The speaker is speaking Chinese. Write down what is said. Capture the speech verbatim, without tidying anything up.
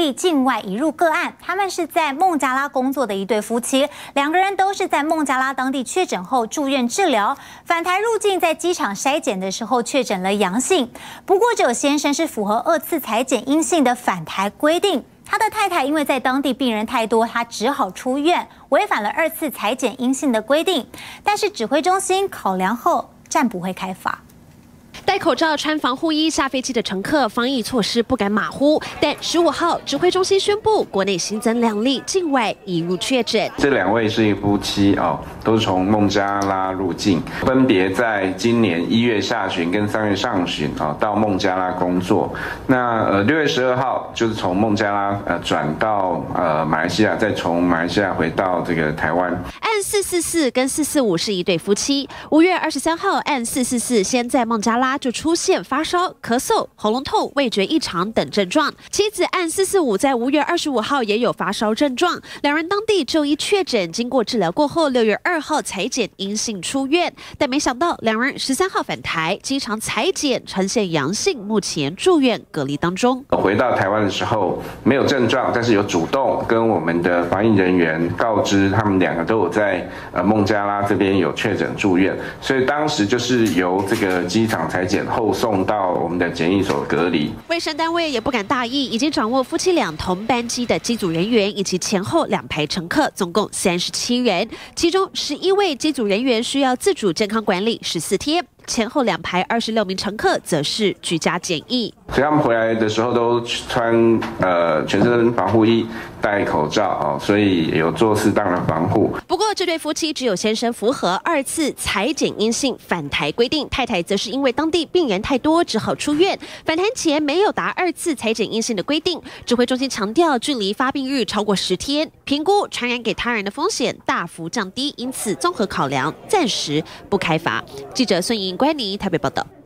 例境外移入个案，他们是在孟加拉工作的一对夫妻，两个人都是在孟加拉当地确诊后住院治疗，返台入境在机场筛检的时候确诊了阳性。不过，这先生是符合二次采检阴性的返台规定。 他的太太因为在当地病人太多，他只好出院，违反了二次采检阴性的规定。但是指挥中心考量后，暂不会开罚。 戴口罩、穿防护衣下飞机的乘客，防疫措施不敢马虎。但十五号，指挥中心宣布，国内新增两例境外移入确诊。 这两位是一夫妻哦，都是从孟加拉入境，分别在今年一月下旬跟三月上旬啊、哦、到孟加拉工作。那呃六月十二号就是从孟加拉呃转到呃马来西亚，再从马来西亚回到这个台湾。 案四四四跟四四五是一对夫妻。五月二十三号，案四四四先在孟加拉 就出现发烧、咳嗽、喉咙痛、味觉异常等症状。妻子案四四五在五月二十五号也有发烧症状，两人当地就医确诊，经过治疗过后，六月二号采检阴性出院。但没想到两人十三号返台，机场采检呈现阳性，目前住院隔离当中。 回到台湾的时候没有症状，但是有主动跟我们的防疫人员告知，他们两个都有在呃孟加拉这边有确诊住院，所以当时就是由这个机场采检 后送到我们的检疫所隔离。 卫生单位也不敢大意，已经掌握夫妻俩同班机的机组人员以及前后两排乘客，总共三十七人，其中十一位机组人员需要自主健康管理十四天。 前后两排二十六名乘客则是居家检疫， 所以他们回来的时候都穿呃全身防护衣、戴口罩哦，所以有做适当的防护。 不过，这对夫妻只有先生符合二次采检阴性返台规定，太太则是因为当地病人太多，只好出院。返台前没有达二次采检阴性的规定。指挥中心强调，距离发病日超过十天，评估传染给他人的风险大幅降低，因此综合考量，暂时不开罚。记者孙莹、关妮台北报道。